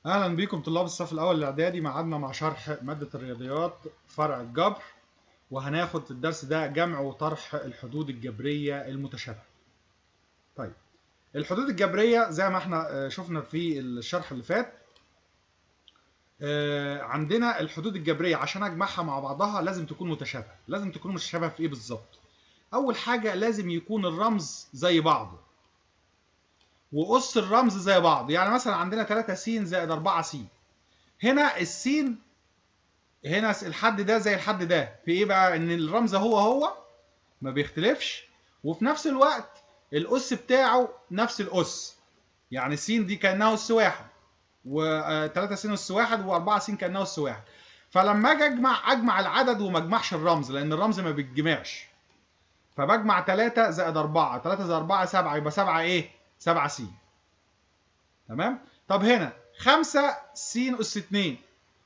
اهلا بكم طلاب الصف الاول الاعدادي. معادنا مع شرح ماده الرياضيات فرع الجبر، وهناخد في الدرس ده جمع وطرح الحدود الجبريه المتشابهه. طيب، الحدود الجبريه زي ما احنا شفنا في الشرح اللي فات، عندنا الحدود الجبريه عشان اجمعها مع بعضها لازم تكون متشابهه. لازم تكون متشابهه في ايه بالظبط؟ اول حاجه لازم يكون الرمز زي بعضه وقص الرمز زي بعض. يعني مثلا عندنا 3 س زائد 4 س، هنا السين هنا الحد ده زي الحد ده في ايه بقى؟ ان الرمز هو ما بيختلفش، وفي نفس الوقت الأس بتاعه نفس الأس. يعني س دي كأنها أس واحد، و3 س أس واحد، و4 س كأنها أس واحد. فلما اجي اجمع العدد وما اجمعش الرمز، لأن الرمز ما بيتجمعش، فبجمع 3 زائد 4، 3 زائد 4 7، يبقى 7 ايه؟ 7 س. تمام؟ طب هنا 5 س أس 2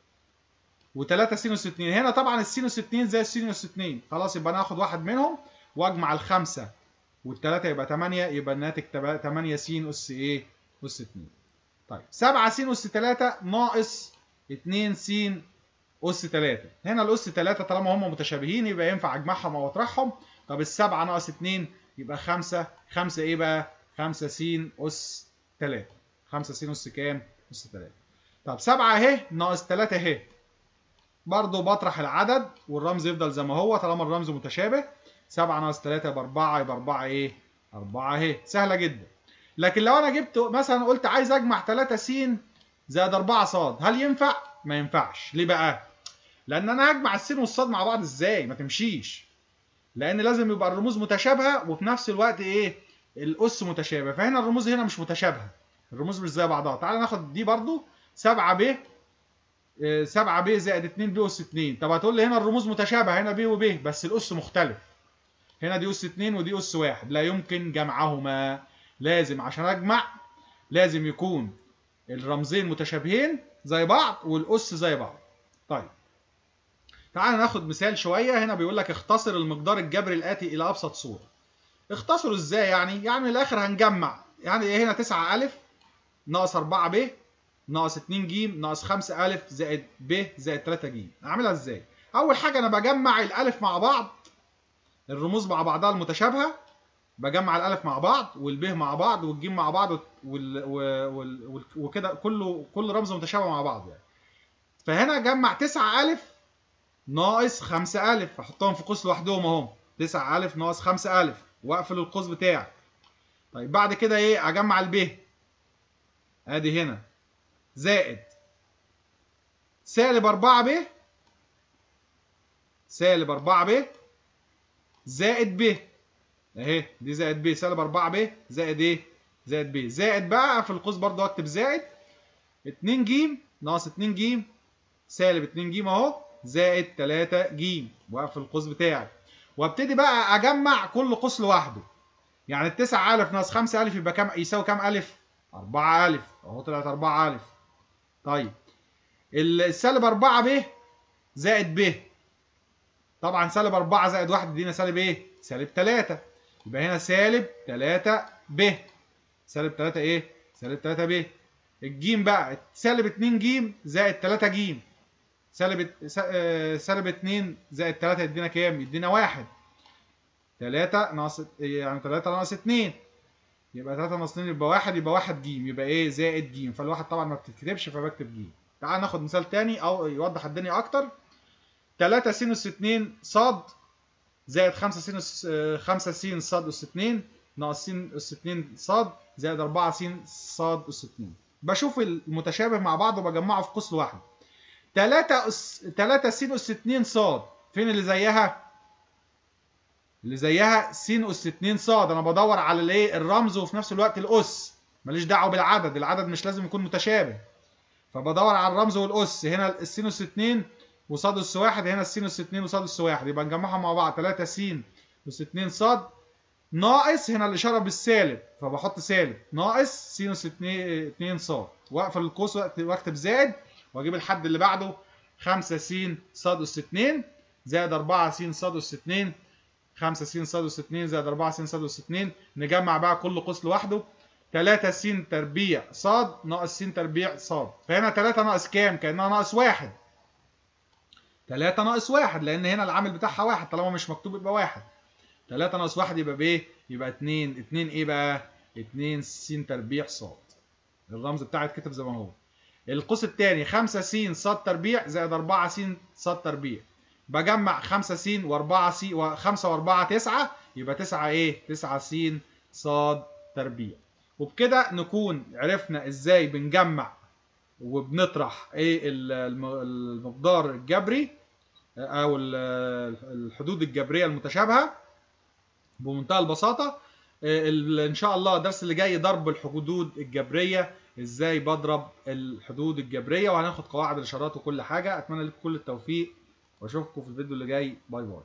و3 س أس 2، هنا طبعا الس أس 2 زي الس أس 2، خلاص يبقى انا هاخد واحد منهم واجمع الخمسه والثلاثه يبقى 8، يبقى الناتج 8 س أس ايه؟ أس 2. طيب 7 س أس 3 ناقص 2 س أس 3، هنا الأس 3 طالما هم متشابهين يبقى ينفع اجمعهم او اطرحهم. طب السبعه ناقص 2 يبقى 5 ايه بقى؟ 5 س أس 3. 5 س أس كام؟ أس 3. طب 7 اهي ناقص 3 اهي، برضه بطرح العدد والرمز يفضل زي ما هو طالما الرمز متشابه. 7 ناقص 3 يبقى 4، يبقى 4 ايه؟ 4 اهي، سهله جدا. لكن لو انا جبت مثلا قلت عايز اجمع 3 س زائد 4 ص، هل ينفع؟ ما ينفعش. ليه بقى؟ لان انا هجمع السين والصاد مع بعض ازاي؟ ما تمشيش. لان لازم يبقى الرموز متشابهه وفي نفس الوقت ايه؟ الاس متشابه. فهنا الرموز هنا مش متشابهه، الرموز مش زي بعضها. تعال ناخد دي برضو 7 ب 7 ب زائد 2 ب أس 2. طب هتقول لي هنا الرموز متشابهة، هنا ب وب بس الأس مختلف، هنا دي أس 2 ودي أس 1، لا يمكن جمعهما. لازم عشان أجمع لازم يكون الرمزين متشابهين زي بعض والأس زي بعض. طيب تعال ناخد مثال شوية. هنا بيقول لك اختصر المقدار الجبري الآتي إلى أبسط صورة. اختصره إزاي يعني؟ يعني من الآخر هنجمع. يعني هنا 9 أ ناقص 4 ب ناقص 2 ج ناقص 5 أ زائد ب زائد 3 ج. اعملها ازاي؟ اول حاجه انا بجمع الالف مع بعض، الرموز مع بعضها المتشابهه، بجمع الالف مع بعض والب مع بعض والجيم مع بعض وكده كل رمز متشابه مع بعض يعني. فهنا اجمع 9 أ ناقص 5 أ، احطهم في قوس لوحدهم اهو، 9 أ ناقص 5 أ واقفل القوس بتاعي. طيب بعد كده ايه؟ اجمع الب، ادي هنا زائد سالب 4 ب، سالب 4 ب زائد ب اهي، دي زائد ب، سالب 4 ب زائد ايه؟ زائد ب، زائد بقى في القوس برضه اكتب زائد 2 ج ناقص 2 ج سالب 2 ج اهو زائد 3 ج واقفل القوس بتاعي. وابتدي بقى اجمع كل قوس لوحده. يعني ال 9 أ ناقص 5 أ يبقى كام؟ يساوي كام أ؟ 4 أ اهو، طلعت 4 أ. طيب السالب 4 ب زائد ب، طبعا سالب 4 زائد 1 يدينا سالب ايه؟ سالب 3. يبقى هنا سالب 3 ب، سالب 3 ايه؟ سالب 3 ب. الجيم بقى سالب 2 ج زائد 3 ج، سالب 2 زائد 3 يدينا كام؟ يدينا 1. 3 ناقص يعني 3 ناقص 2 يبقى 3 ناقص 2 يبقى 1، يبقى 1 ج، يبقى ايه؟ زائد ج. فالواحد طبعا ما بتتكتبش فبكتب ج. تعال ناخد مثال تاني او يوضح الدنيا اكتر. 3 س أس 2 ص زائد 5 س 5 س ص أس 2 ناقص س أس 2 ص زائد 4 س ص أس 2. بشوف المتشابه مع بعض وبجمعه في قوس لوحده. 3 س أس 2 ص، فين اللي زيها؟ اللي زيها س أس 2 ص. انا بدور على الايه؟ الرمز وفي نفس الوقت الأس، ماليش دعوه بالعدد، العدد مش لازم يكون متشابه. فبدور على الرمز والأس. هنا الس أس 2 وص أس 1، هنا الس أس 2 وص أس 1، يبقى نجمعهم مع بعض 3 س أس 2 ص ناقص، هنا الإشارة بالسالب فبحط سالب، ناقص س أس 2 ص واقفل القوس واكتب زائد واجيب الحد اللي بعده 5 س ص أس 2 زائد 4 س ص أس 2، 5 س ص أس 2 زائد 4 س ص أس 2. نجمع بقى كل قوس لوحده. 3 س تربيع ص ناقص س تربيع ص. فهنا 3 ناقص كام؟ كأنها ناقص 1. 3 ناقص 1 لأن هنا العامل بتاعها 1، طالما مش مكتوب يبقى 1. 3 ناقص 1 يبقى بإيه؟ يبقى 2. 2 إيه بقى؟ 2 س تربيع ص. الرمز بتاعي اتكتب زي ما هو. القوس الثاني 5 س ص تربيع زائد 4 س ص تربيع. بجمع 5 س و4 س و5 و4 9 يبقى 9 ايه؟ 9 س ص تربيع. وبكده نكون عرفنا ازاي بنجمع وبنطرح ايه المقدار الجبري او الحدود الجبريه المتشابهه بمنتهى البساطه. ان شاء الله الدرس اللي جاي ضرب الحدود الجبريه، ازاي بضرب الحدود الجبريه، وهناخد قواعد الاشارات وكل حاجه. اتمنى لكم كل التوفيق واشوفكم في الفيديو اللي جاي. باي باي.